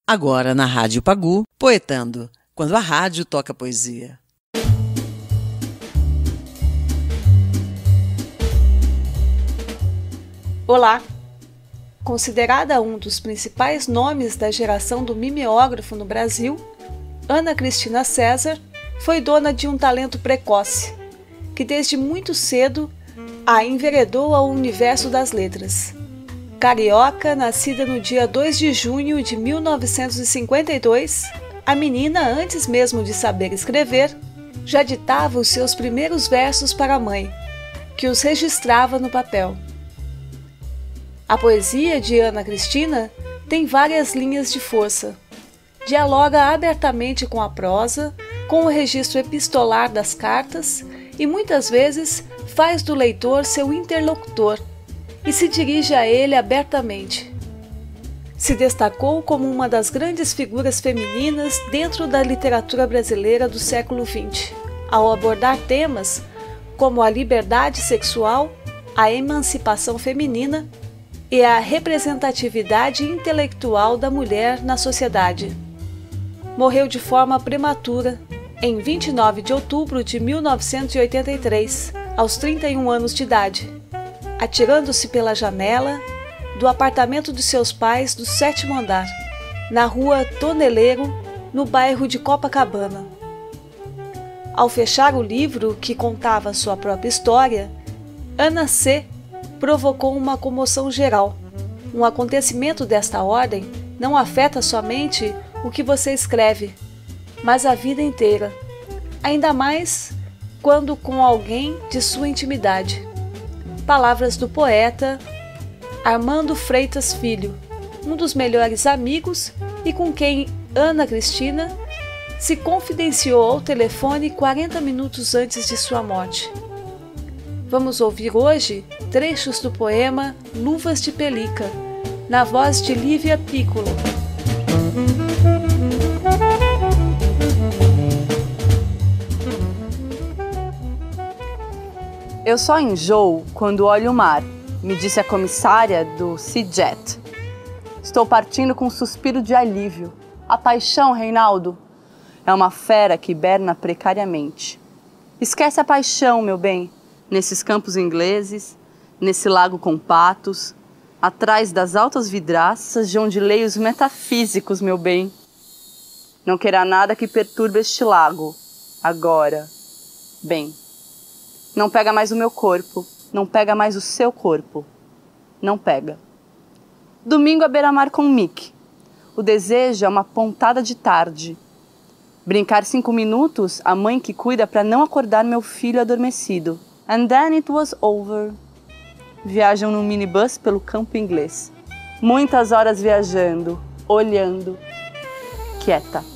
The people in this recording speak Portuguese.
Agora na Rádio Pagu, Poetando, quando a rádio toca poesia. Olá! Considerada um dos principais nomes da geração do mimeógrafo no Brasil, Ana Cristina César foi dona de um talento precoce, que desde muito cedo a enveredou ao universo das letras. Carioca, nascida no dia 2 de junho de 1952, a menina, antes mesmo de saber escrever, já ditava os seus primeiros versos para a mãe, que os registrava no papel. A poesia de Ana Cristina tem várias linhas de força. Dialoga abertamente com a prosa, com o registro epistolar das cartas e muitas vezes faz do leitor seu interlocutor e se dirige a ele abertamente. Se destacou como uma das grandes figuras femininas dentro da literatura brasileira do século XX, ao abordar temas como a liberdade sexual, a emancipação feminina e a representatividade intelectual da mulher na sociedade. Morreu de forma prematura, em 29 de outubro de 1983, aos 31 anos de idade, atirando-se pela janela do apartamento de seus pais do 7º andar, na rua Toneleiro, no bairro de Copacabana. Ao fechar o livro, que contava sua própria história, Ana C. provocou uma comoção geral. Um acontecimento desta ordem não afeta somente o que você escreve, mas a vida inteira, ainda mais quando com alguém de sua intimidade. Palavras do poeta Armando Freitas Filho, um dos melhores amigos e com quem Ana Cristina se confidenciou ao telefone 40 minutos antes de sua morte. Vamos ouvir hoje trechos do poema Luvas de Pelica, na voz de Lívia Piccolo. Eu só enjoo quando olho o mar, me disse a comissária do Sea-Jet. Estou partindo com um suspiro de alívio. A paixão, Reinaldo, é uma fera que hiberna precariamente. Esquece a paixão, meu bem, nesses campos ingleses, nesse lago com patos, atrás das altas vidraças de onde leio os metafísicos, meu bem. Não queira nada que perturbe este lago, agora. Bem, não pega mais o meu corpo, não pega mais o seu corpo. Não pega. Domingo à beira-mar com Mick. O desejo é uma pontada de tarde. Brincar 5 minutos, a mãe que cuida para não acordar meu filho adormecido. And then it was over. Viajam num minibus pelo campo inglês. Muitas horas viajando, olhando, quieta.